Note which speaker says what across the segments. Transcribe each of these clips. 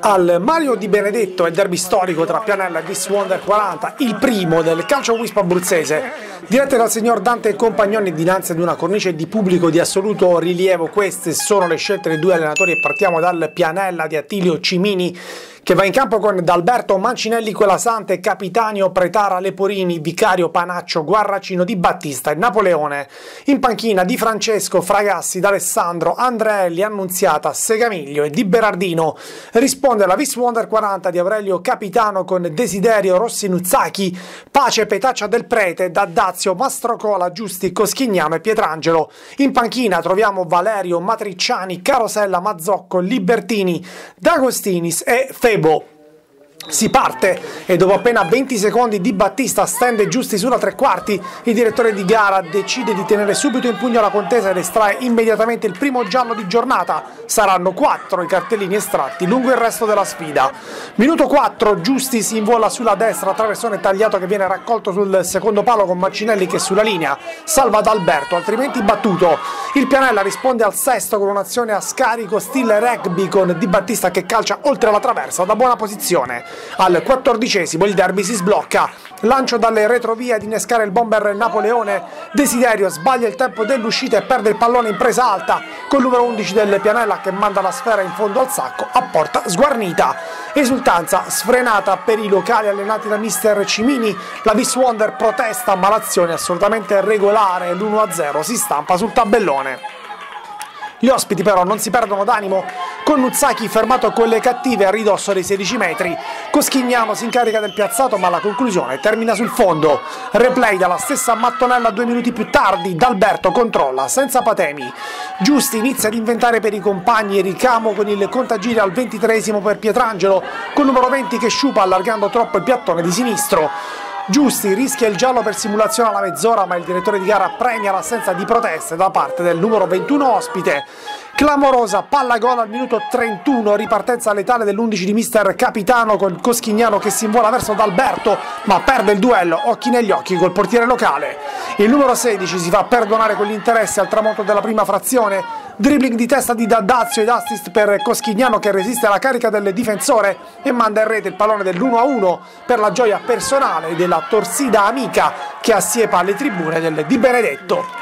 Speaker 1: Al Mario Di Benedetto, il derby storico tra Pianella e Vis Wonder 40, il primo del calcio wisp abruzzese, dirette dal signor Dante Compagnoni dinanzi ad una cornice di pubblico di assoluto rilievo. Queste sono le scelte dei due allenatori e partiamo dal Pianella di Attilio Cimini, che va in campo con D'Alberto Mancinelli Colasante, Capitanio Pretara Leporini, Vicario Panaccio, Guarracino Di Battista e Napoleone. In panchina Di Francesco, Fragassi, D'Alessandro, Andreelli, Annunziata, Segamiglio e Di Berardino. Risponde la Vis Wonder 40 di Aurelio Capitano con Desiderio Rossinuzzaki, Pace Petaccia del Prete, D'Addazio, Mastrocola, Giusti, Coschignano e Pietrangelo. In panchina troviamo Valerio, Matricciani, Carosella, Mazzocco, Libertini, D'Agostinis e Febo. Si parte e dopo appena 20 secondi Di Battista stende Giusti sulla tre quarti. Il direttore di gara decide di tenere subito in pugno la contesa ed estrae immediatamente il primo giallo di giornata. Saranno 4 i cartellini estratti lungo il resto della sfida. Minuto 4, Giusti si invola sulla destra, traversone tagliato che viene raccolto sul secondo palo con Mancinelli che sulla linea salva D'Alberto, altrimenti battuto. Il Pianella risponde al sesto con un'azione a scarico stile rugby con Di Battista che calcia oltre la traversa da buona posizione. Al 14esimo il derby si sblocca, lancio dalle retrovie ad innescare il bomber Napoleone. Desiderio sbaglia il tempo dell'uscita e perde il pallone in presa alta col numero 11 del Pianella che manda la sfera in fondo al sacco a porta sguarnita. Esultanza sfrenata per i locali allenati da mister Cimini. La Vis Wonder protesta ma l'azione assolutamente regolare, l'1-0 si stampa sul tabellone. Gli ospiti però non si perdono d'animo, con Nuzzaki fermato con le cattive a ridosso dei 16 metri. Coschignano si incarica del piazzato ma la conclusione termina sul fondo. Replay dalla stessa mattonella 2 minuti più tardi, D'Alberto controlla senza patemi. Giusti inizia ad inventare per i compagni, ricamo con il contagiri al 23esimo per Pietrangelo, con numero 20 che sciupa allargando troppo il piattone di sinistro. Giusti rischia il giallo per simulazione alla mezz'ora ma il direttore di gara premia l'assenza di proteste da parte del numero 21 ospite. Clamorosa palla gol al minuto 31, ripartenza letale dell'11 di mister Capitano con Coschignano che si invola verso D'Alberto ma perde il duello occhi negli occhi col portiere locale. Il numero 16 si fa perdonare con l'interesse al tramonto della prima frazione. Dribbling di testa di D'Addazio ed assist per Coschignano che resiste alla carica del difensore e manda in rete il pallone dell'1-1 per la gioia personale della torsida amica che assiepa le tribune del Di Benedetto.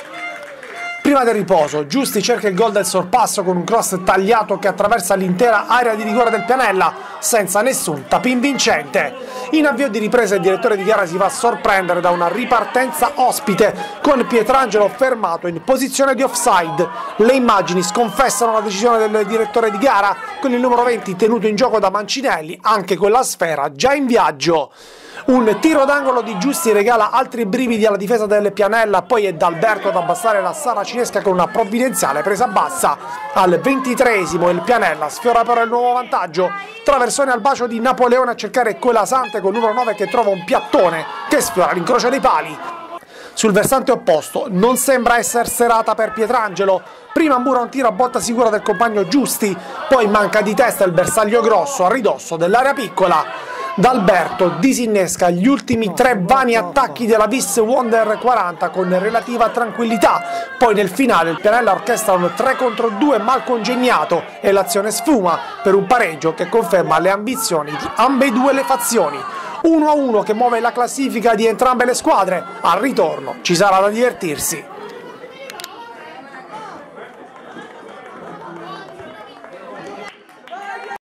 Speaker 1: Prima del riposo, Giusti cerca il gol del sorpasso con un cross tagliato che attraversa l'intera area di rigore del Pianella senza nessun tapin vincente. In avvio di ripresa il direttore di gara si fa sorprendere da una ripartenza ospite con Pietrangelo fermato in posizione di offside. Le immagini sconfessano la decisione del direttore di gara con il numero 20 tenuto in gioco da Mancinelli anche con la sfera già in viaggio. Un tiro d'angolo di Giusti regala altri brividi alla difesa del Pianella, poi è D'Alberto ad abbassare la saracinesca con una provvidenziale presa bassa. Al 23esimo il Pianella sfiora però il nuovo vantaggio, traversone al bacio di Napoleone a cercare Colasante con numero 9 che trova un piattone che sfiora l'incrocio dei pali. Sul versante opposto non sembra essere serata per Pietrangelo, prima mura un tiro a botta sicura del compagno Giusti, poi manca di testa il bersaglio grosso a ridosso dell'area piccola. D'Alberto disinnesca gli ultimi 3 vani attacchi della Vis Wonder 40 con relativa tranquillità, poi nel finale il Pianella orchestra un 3 contro 2 mal congegnato e l'azione sfuma per un pareggio che conferma le ambizioni di ambedue le fazioni. 1-1 che muove la classifica di entrambe le squadre, al ritorno ci sarà da divertirsi.